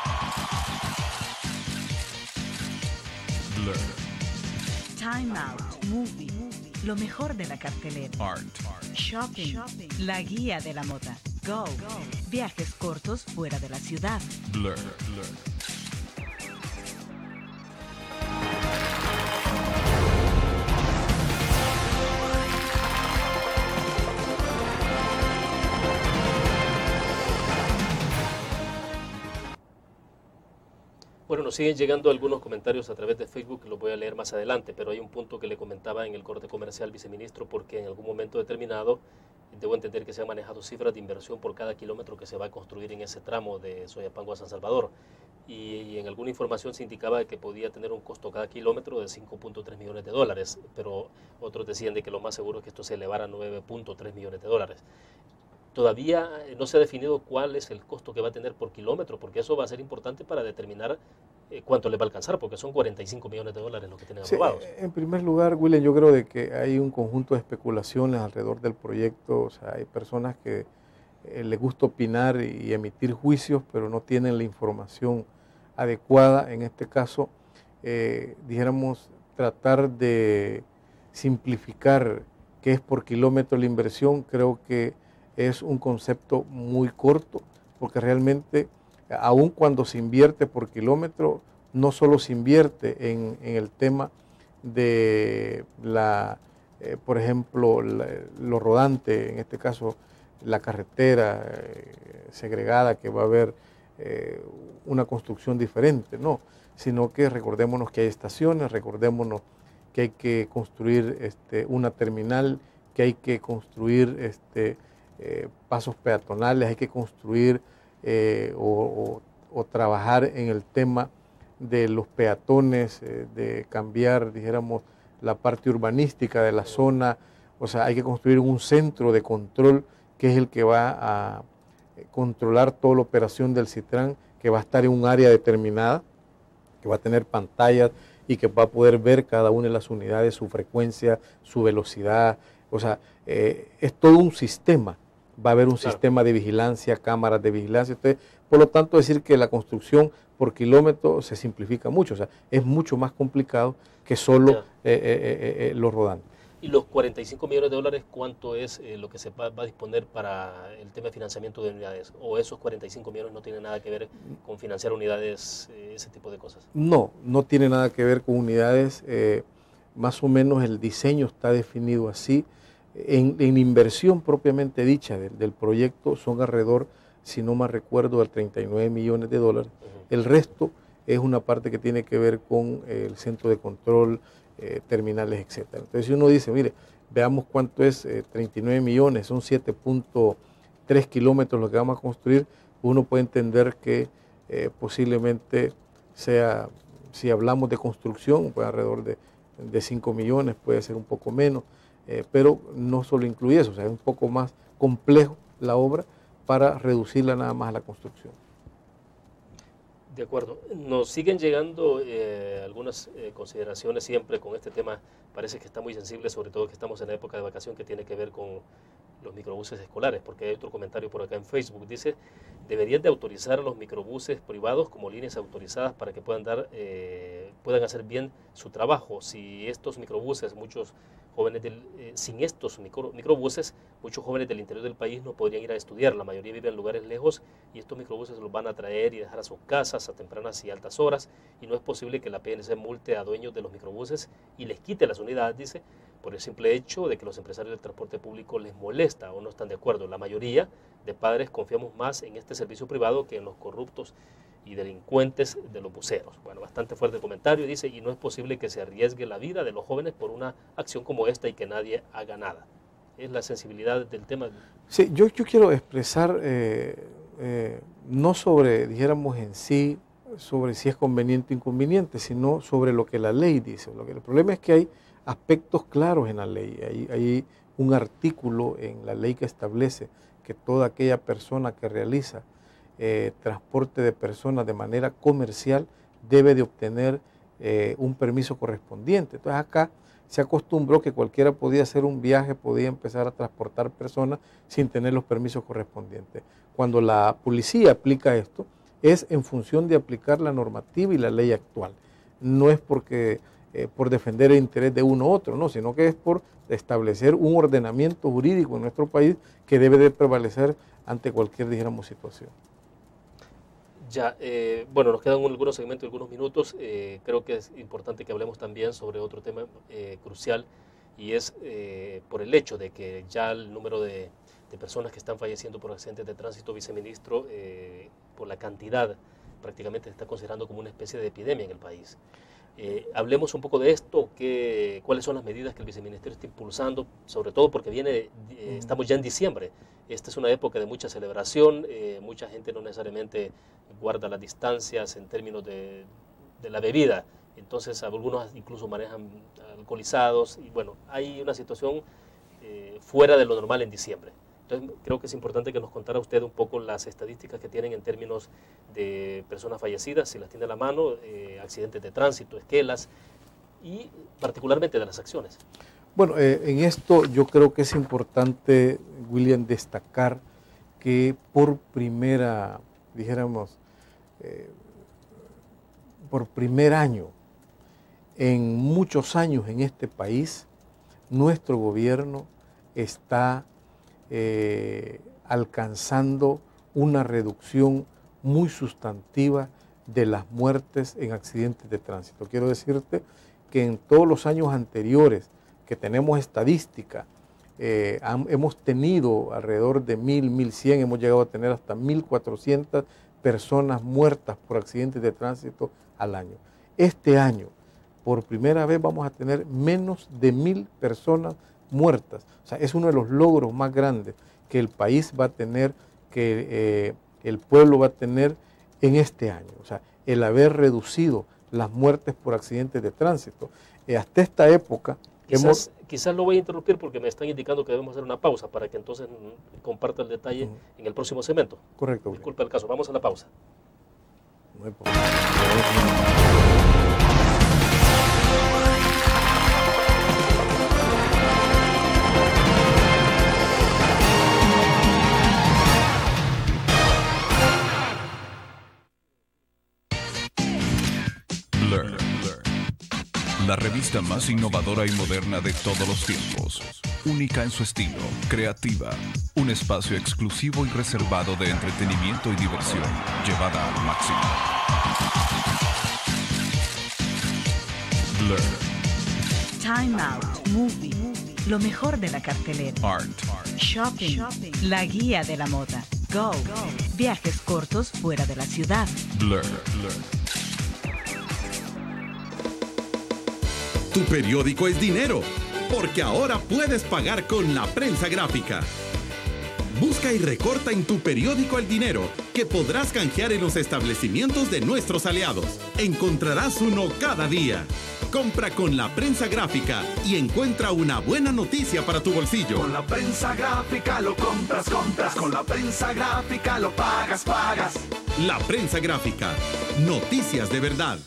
Blur. Time Out, Movie, lo mejor de la cartelera. Art. Shopping, Shopping. La guía de la moda. Go, Go. Viajes cortos fuera de la ciudad. Blur. Blur. Bueno, nos siguen llegando algunos comentarios a través de Facebook, que los voy a leer más adelante, pero hay un punto que le comentaba en el corte comercial, viceministro, porque en algún momento determinado debo entender que se han manejado cifras de inversión por cada kilómetro que se va a construir en ese tramo de Soyapango a San Salvador. Y, y en alguna información se indicaba que podía tener un costo cada kilómetro de cinco punto tres millones de dólares, pero otros decían de que lo más seguro es que esto se elevara a nueve punto tres millones de dólares. Todavía no se ha definido cuál es el costo que va a tener por kilómetro, porque eso va a ser importante para determinar eh, cuánto le va a alcanzar, porque son cuarenta y cinco millones de dólares los que tienen aprobados. Sí, en primer lugar, William, yo creo de que hay un conjunto de especulaciones alrededor del proyecto. O sea, hay personas que eh, les gusta opinar y emitir juicios, pero no tienen la información adecuada. En este caso, eh, dijéramos, tratar de simplificar qué es por kilómetro la inversión, creo que es un concepto muy corto, porque realmente, aun cuando se invierte por kilómetro, no solo se invierte en, en el tema de, la, eh, por ejemplo, la, lo rodante, en este caso la carretera eh, segregada, que va a haber eh, una construcción diferente, no, sino que recordémonos que hay estaciones, recordémonos que hay que construir este, una terminal, que hay que construir este, Eh, pasos peatonales, hay que construir eh, o, o, o trabajar en el tema de los peatones, eh, de cambiar, dijéramos, la parte urbanística de la zona. O sea, hay que construir un centro de control que es el que va a controlar toda la operación del Citran, que va a estar en un área determinada, que va a tener pantallas y que va a poder ver cada una de las unidades, su frecuencia, su velocidad. O sea, eh, es todo un sistema. Va a haber un claro. sistema de vigilancia, cámaras de vigilancia. Entonces, por lo tanto, decir que la construcción por kilómetro se simplifica mucho. O sea, es mucho más complicado que solo eh, eh, eh, eh, los rodantes. ¿Y los cuarenta y cinco millones de dólares cuánto es eh, lo que se va, va a disponer para el tema de financiamiento de unidades? ¿O esos cuarenta y cinco millones no tienen nada que ver con financiar unidades, eh, ese tipo de cosas? No, no tiene nada que ver con unidades. Eh, más o menos el diseño está definido así. En, en inversión propiamente dicha del, del proyecto son alrededor, si no mal recuerdo, de treinta y nueve millones de dólares. Uh-huh. El resto es una parte que tiene que ver con eh, el centro de control, eh, terminales, etcétera. Entonces, si uno dice, mire, veamos cuánto es eh, treinta y nueve millones, son siete punto tres kilómetros lo que vamos a construir, uno puede entender que eh, posiblemente sea, si hablamos de construcción, pues alrededor de, de cinco millones, puede ser un poco menos. Eh, pero no solo incluye eso, o sea, es un poco más complejo la obra para reducirla nada más a la construcción. De acuerdo. Nos siguen llegando eh, algunas eh, consideraciones siempre con este tema. Parece que está muy sensible, sobre todo que estamos en la época de vacación, que tiene que ver con los microbuses escolares, porque hay otro comentario por acá en Facebook. Dice, deberían de autorizar a los microbuses privados como líneas autorizadas para que puedan, dar, eh, puedan hacer bien su trabajo. Si estos microbuses, muchos jóvenes del, eh, sin estos micro, microbuses, muchos jóvenes del interior del país no podrían ir a estudiar. La mayoría vive en lugares lejos y estos microbuses los van a traer y dejar a sus casas a tempranas y altas horas, y no es posible que la P N C multe a dueños de los microbuses y les quite las unidades, dice, por el simple hecho de que los empresarios del transporte público les molesta o no están de acuerdo. La mayoría de padres confiamos más en este servicio privado que en los corruptos y delincuentes de los buceros. Bueno, bastante fuerte el comentario, dice, y no es posible que se arriesgue la vida de los jóvenes por una acción como esta y que nadie haga nada. Es la sensibilidad del tema. Sí, yo, yo quiero expresar, eh, eh, no sobre, dijéramos en sí, sobre si es conveniente o inconveniente, sino sobre lo que la ley dice. Lo que, el problema es que hay aspectos claros en la ley. Hay, hay un artículo en la ley que establece que toda aquella persona que realiza Eh, transporte de personas de manera comercial debe de obtener eh, un permiso correspondiente. Entonces acá se acostumbró que cualquiera podía hacer un viaje, podía empezar a transportar personas sin tener los permisos correspondientes. Cuando la policía aplica esto, es en función de aplicar la normativa y la ley actual. No es porque eh, por defender el interés de uno u otro, no, sino que es por establecer un ordenamiento jurídico en nuestro país que debe de prevalecer ante cualquier, dijéramos, situación. Ya, eh, bueno, nos quedan algunos segmentos, algunos minutos. Eh, creo que es importante que hablemos también sobre otro tema eh, crucial, y es eh, por el hecho de que ya el número de, de personas que están falleciendo por accidentes de tránsito, viceministro, eh, por la cantidad prácticamente se está considerando como una especie de epidemia en el país. Eh, hablemos un poco de esto, que, cuáles son las medidas que el viceministerio está impulsando, sobre todo porque viene, eh, estamos ya en diciembre. Esta es una época de mucha celebración, eh, mucha gente no necesariamente guarda las distancias en términos de, de la bebida, entonces algunos incluso manejan alcoholizados y bueno, hay una situación eh, fuera de lo normal en diciembre. Entonces creo que es importante que nos contara usted un poco las estadísticas que tienen en términos de personas fallecidas, si las tiene a la mano, eh, accidentes de tránsito, esquelas y particularmente de las acciones. Bueno, eh, en esto yo creo que es importante, William, destacar que por primera, dijéramos, eh, por primer año, en muchos años en este país, nuestro gobierno está eh, alcanzando una reducción muy sustantiva de las muertes en accidentes de tránsito. Quiero decirte que en todos los años anteriores que tenemos estadística, eh, han, hemos tenido alrededor de mil, mil cien, hemos llegado a tener hasta mil cuatrocientas personas muertas por accidentes de tránsito al año. Este año, por primera vez, vamos a tener menos de mil personas muertas. O sea, es uno de los logros más grandes que el país va a tener, que eh, el pueblo va a tener en este año. O sea, el haber reducido las muertes por accidentes de tránsito. Eh, hasta esta época... Quizás, hemos... quizás lo voy a interrumpir porque me están indicando que debemos hacer una pausa para que entonces comparta el detalle uh-huh. en el próximo segmento. Correcto. Disculpe el caso. Vamos a la pausa. No hay problema. Blur, la revista más innovadora y moderna de todos los tiempos. Única en su estilo, creativa, un espacio exclusivo y reservado de entretenimiento y diversión, llevada al máximo. Blur. Time Out, Movie, lo mejor de la cartelera. Art. Shopping, la guía de la moda. Go, viajes cortos fuera de la ciudad. Blur. Blur. Tu periódico es dinero, porque ahora puedes pagar con la prensa gráfica. Busca y recorta en tu periódico el dinero, que podrás canjear en los establecimientos de nuestros aliados. Encontrarás uno cada día. Compra con la prensa gráfica y encuentra una buena noticia para tu bolsillo. Con la prensa gráfica lo compras, compras. Con la prensa gráfica lo pagas, pagas. La prensa gráfica. Noticias de verdad.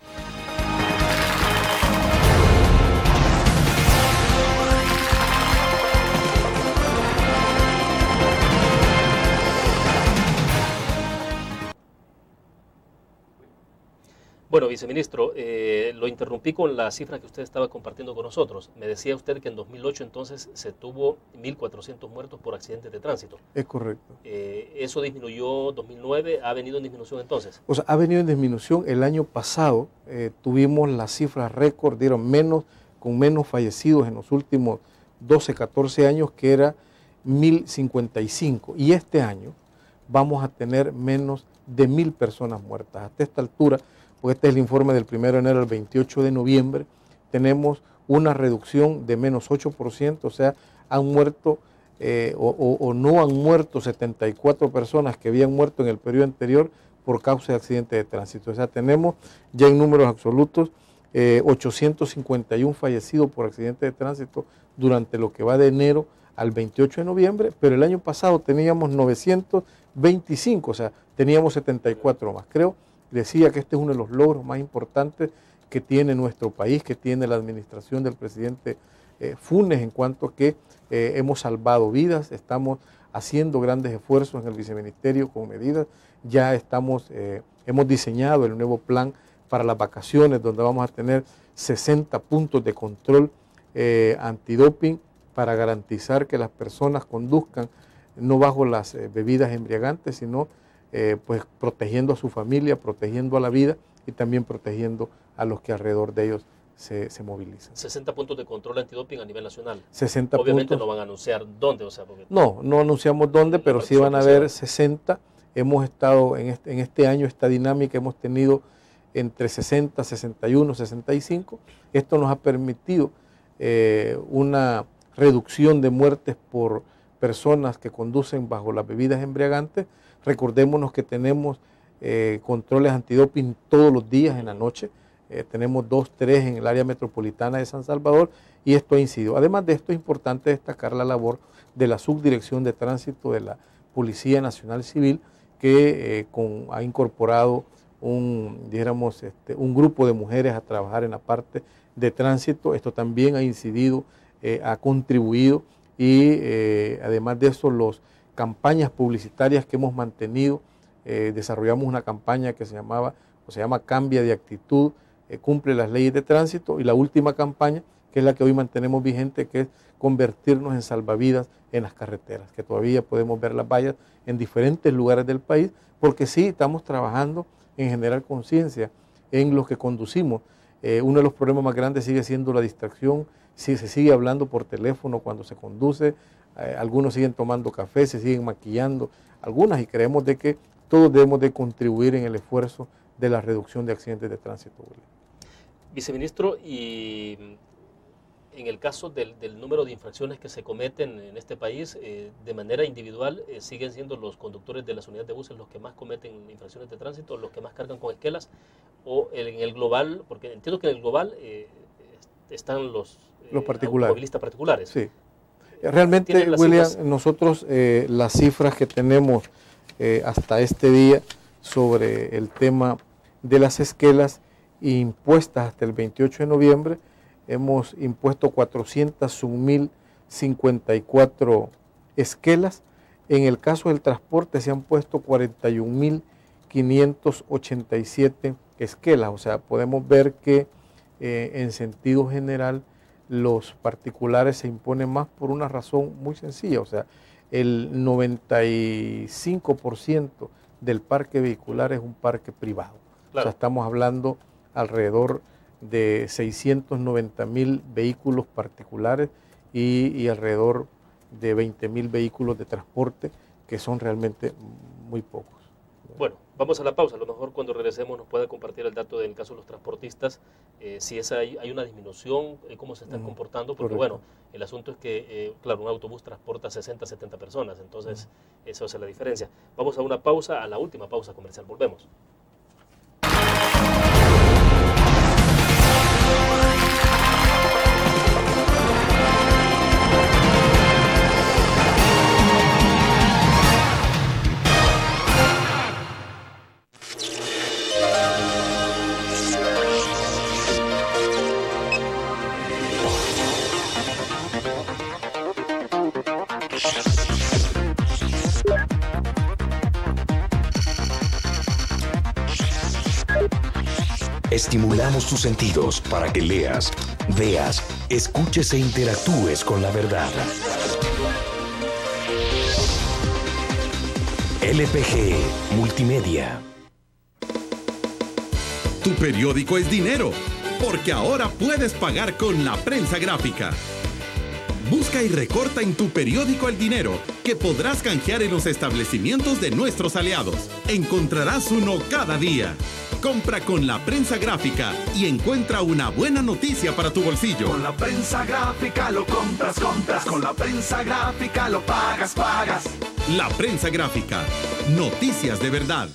Bueno, viceministro, eh, lo interrumpí con la cifra que usted estaba compartiendo con nosotros. Me decía usted que en dos mil ocho entonces se tuvo mil cuatrocientos muertos por accidentes de tránsito. Es correcto. Eh, ¿Eso disminuyó en dos mil nueve? ¿Ha venido en disminución entonces? O sea, ha venido en disminución. El año pasado eh, tuvimos las cifras récord, dieron menos, con menos fallecidos en los últimos doce, catorce años, que era mil cincuenta y cinco. Y este año vamos a tener menos de mil personas muertas. Hasta esta altura, porque este es el informe del primero de enero al veintiocho de noviembre, tenemos una reducción de menos ocho por ciento, o sea, han muerto eh, o, o, o no han muerto setenta y cuatro personas que habían muerto en el periodo anterior por causa de accidentes de tránsito. O sea, tenemos ya en números absolutos eh, ochocientos cincuenta y uno fallecidos por accidentes de tránsito durante lo que va de enero al veintiocho de noviembre, pero el año pasado teníamos novecientos veinticinco, o sea, teníamos setenta y cuatro más. Creo Decía que este es uno de los logros más importantes que tiene nuestro país, que tiene la administración del presidente eh, Funes, en cuanto a que eh, hemos salvado vidas, estamos haciendo grandes esfuerzos en el viceministerio con medidas, ya estamos, eh, hemos diseñado el nuevo plan para las vacaciones, donde vamos a tener sesenta puntos de control eh, antidoping para garantizar que las personas conduzcan no bajo las eh, bebidas embriagantes, sino Eh, pues protegiendo a su familia, protegiendo a la vida y también protegiendo a los que alrededor de ellos se, se movilizan. sesenta puntos de control antidoping a nivel nacional. sesenta Obviamente puntos. No van a anunciar dónde. O sea, porque no, no anunciamos dónde, pero sí van a haber sesenta hemos estado en este, en este año, esta dinámica hemos tenido entre sesenta, sesenta y uno, sesenta y cinco. Esto nos ha permitido eh, una reducción de muertes por personas que conducen bajo las bebidas embriagantes. Recordémonos que tenemos eh, controles antidoping todos los días en la noche. Eh, tenemos dos, tres en el área metropolitana de San Salvador y esto ha incidido. Además de esto es importante destacar la labor de la Subdirección de Tránsito de la Policía Nacional Civil que eh, con, ha incorporado un, dijéramos, este, un grupo de mujeres a trabajar en la parte de tránsito. Esto también ha incidido, eh, ha contribuido y eh, además de eso las campañas publicitarias que hemos mantenido, eh, desarrollamos una campaña que se llamaba o se llama Cambia de Actitud, eh, cumple las leyes de tránsito, y la última campaña que es la que hoy mantenemos vigente, que es convertirnos en salvavidas en las carreteras, que todavía podemos ver las vallas en diferentes lugares del país, porque sí estamos trabajando en generar conciencia en los que conducimos. Eh, uno de los problemas más grandes sigue siendo la distracción, si se sigue hablando por teléfono cuando se conduce, eh, algunos siguen tomando café, se siguen maquillando, algunas, y creemos de que todos debemos de contribuir en el esfuerzo de la reducción de accidentes de tránsito. Viceministro, y en el caso del, del número de infracciones que se cometen en este país, eh, de manera individual, eh, ¿siguen siendo los conductores de las unidades de buses los que más cometen infracciones de tránsito, los que más cargan con esquelas? ¿O en el global? Porque entiendo que en el global eh, están los, eh, los particulares. automovilistas particulares. Sí. Realmente, William, cifras? nosotros eh, las cifras que tenemos eh, hasta este día sobre el tema de las esquelas impuestas hasta el veintiocho de noviembre, hemos impuesto cuatrocientas un mil cincuenta y cuatro esquelas. En el caso del transporte se han puesto cuarenta y un mil quinientos ochenta y siete esquelas. O sea, podemos ver que eh, en sentido general los particulares se imponen más por una razón muy sencilla. O sea, el noventa y cinco por ciento del parque vehicular es un parque privado. Claro. O sea, estamos hablando alrededor de seiscientos noventa mil vehículos particulares y, y alrededor de veinte mil vehículos de transporte, que son realmente muy pocos. Bueno, vamos a la pausa. A lo mejor cuando regresemos nos pueda compartir el dato del caso de los transportistas, eh, si es, hay, hay una disminución, eh, cómo se están mm, comportando, porque correcto. Bueno, el asunto es que, eh, claro, un autobús transporta sesenta, setenta personas, entonces mm. eso hace la diferencia. Vamos a una pausa, a la última pausa comercial. Volvemos. Estimulamos tus sentidos para que leas, veas, escuches e interactúes con la verdad. L P G Multimedia. Tu periódico es dinero, porque ahora puedes pagar con la prensa gráfica. Busca y recorta en tu periódico el dinero, que podrás canjear en los establecimientos de nuestros aliados. Encontrarás uno cada día. Compra con la prensa gráfica y encuentra una buena noticia para tu bolsillo. Con la prensa gráfica lo compras, compras. Con la prensa gráfica lo pagas, pagas. La prensa gráfica. Noticias de verdad.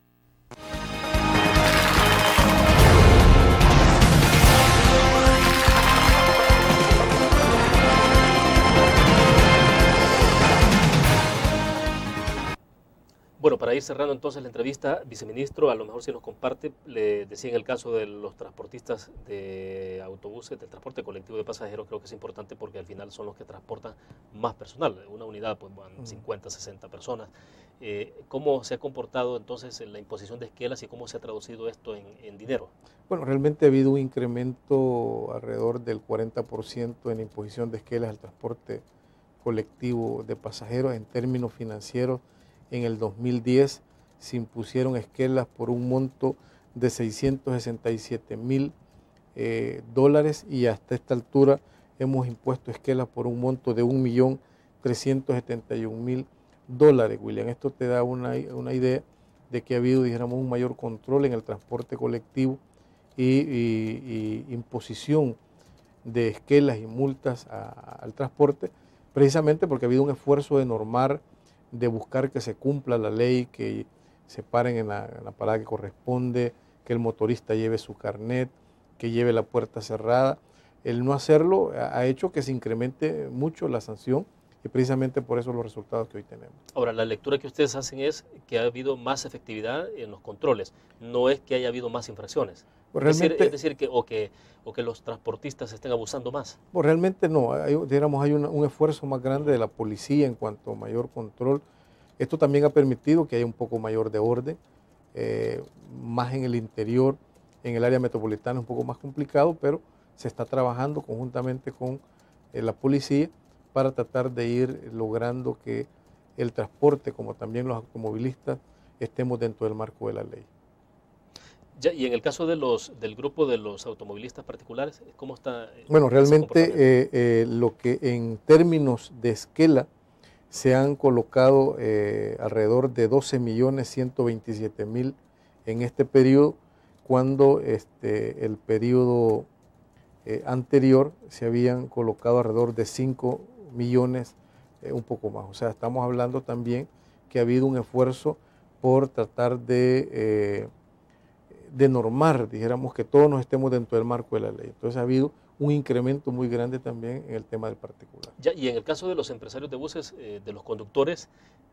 Bueno, para ir cerrando entonces la entrevista, viceministro, a lo mejor si nos comparte, le decía en el caso de los transportistas de autobuses, del transporte colectivo de pasajeros, creo que es importante porque al final son los que transportan más personal. Una unidad, pues van cincuenta, sesenta personas. Eh, ¿Cómo se ha comportado entonces en la imposición de esquelas y cómo se ha traducido esto en, en dinero? Bueno, realmente ha habido un incremento alrededor del cuarenta por ciento en la imposición de esquelas al transporte colectivo de pasajeros en términos financieros. En el dos mil diez se impusieron esquelas por un monto de seiscientos sesenta y siete mil eh, dólares y hasta esta altura hemos impuesto esquelas por un monto de un millón trescientos setenta y un mil dólares, William. Esto te da una, una idea de que ha habido, dijéramos, un mayor control en el transporte colectivo y, y, y imposición de esquelas y multas a, al transporte, precisamente porque ha habido un esfuerzo de normar, de buscar que se cumpla la ley, que se paren en la, en la parada que corresponde, que el motorista lleve su carnet, que lleve la puerta cerrada. El no hacerlo ha hecho que se incremente mucho la sanción y precisamente por eso los resultados que hoy tenemos. Ahora, la lectura que ustedes hacen es que ha habido más efectividad en los controles, no es que haya habido más infracciones. Pues realmente, es decir, es decir que, o que, o que los transportistas estén abusando más. Pues realmente no, hay, digamos, hay una, un esfuerzo más grande de la policía en cuanto a mayor control. Esto también ha permitido que haya un poco mayor de orden, eh, más en el interior, en el área metropolitana es un poco más complicado, pero se está trabajando conjuntamente con eh, la policía para tratar de ir logrando que el transporte, como también los automovilistas, estemos dentro del marco de la ley. Ya, y en el caso de los, del grupo de los automovilistas particulares, ¿cómo está? Bueno, realmente eh, eh, lo que en términos de esquela se han colocado eh, alrededor de doce millones ciento veintisiete mil en este periodo, cuando este, el periodo eh, anterior se habían colocado alrededor de cinco millones, eh, un poco más. O sea, estamos hablando también que ha habido un esfuerzo por tratar de... Eh, de normar, dijéramos, que todos nos estemos dentro del marco de la ley. Entonces ha habido un incremento muy grande también en el tema del particular. Ya, y en el caso de los empresarios de buses, eh, de los conductores,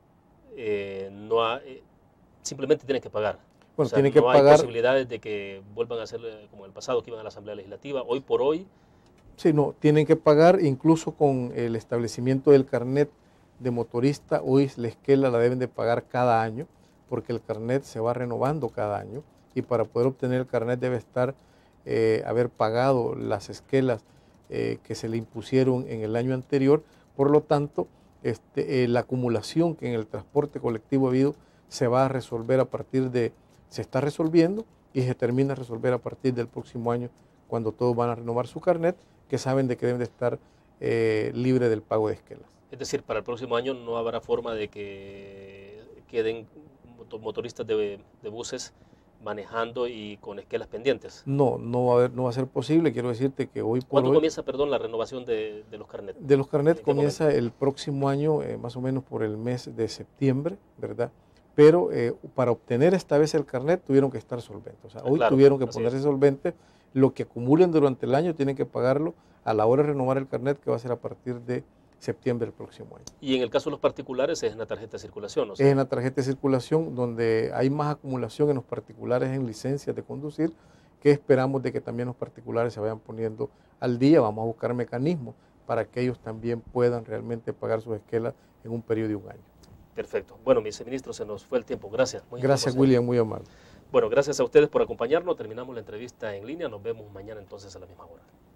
eh, no ha, eh, simplemente tienen que pagar. Bueno, o sea, tienen que no pagar. hay posibilidades de que vuelvan a hacer como en el pasado, que iban a la Asamblea Legislativa, hoy por hoy. Sí, no, tienen que pagar incluso con el establecimiento del carnet de motorista. Hoy la esquela la deben de pagar cada año, porque el carnet se va renovando cada año. Y para poder obtener el carnet debe estar, eh, haber pagado las esquelas eh, que se le impusieron en el año anterior. Por lo tanto, este, eh, la acumulación que en el transporte colectivo ha habido se va a resolver a partir de, se está resolviendo y se termina a resolver a partir del próximo año, cuando todos van a renovar su carnet, que saben de que deben de estar eh, libres del pago de esquelas. Es decir, para el próximo año no habrá forma de que queden motoristas de, de buses manejando y con esquelas pendientes. No, no va a haber, no va a ser posible. Quiero decirte que hoy por ¿Cuándo hoy, comienza, perdón, la renovación de, de los carnets? De los carnets comienza momento? el próximo año, eh, más o menos por el mes de septiembre, ¿verdad? Pero eh, para obtener esta vez el carnet tuvieron que estar solventes. O sea, hoy claro, tuvieron que ponerse solventes. Lo que acumulen durante el año tienen que pagarlo a la hora de renovar el carnet, que va a ser a partir de septiembre del próximo año. Y en el caso de los particulares es en la tarjeta de circulación, ¿no? Es en la tarjeta de circulación, donde hay más acumulación en los particulares en licencias de conducir, que esperamos de que también los particulares se vayan poniendo al día. Vamos a buscar mecanismos para que ellos también puedan realmente pagar sus esquelas en un periodo de un año. Perfecto. Bueno, viceministro, se nos fue el tiempo. Gracias. Muy gracias, William, muy amable. Bueno, gracias a ustedes por acompañarnos. Terminamos la entrevista en línea. Nos vemos mañana entonces a la misma hora.